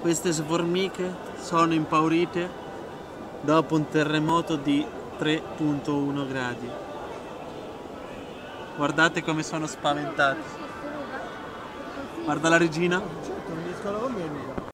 Queste sformiche sono impaurite dopo un terremoto di 3,1 gradi. Guardate come sono spaventate. Guarda la regina. Certo, non riesco a lavarmi le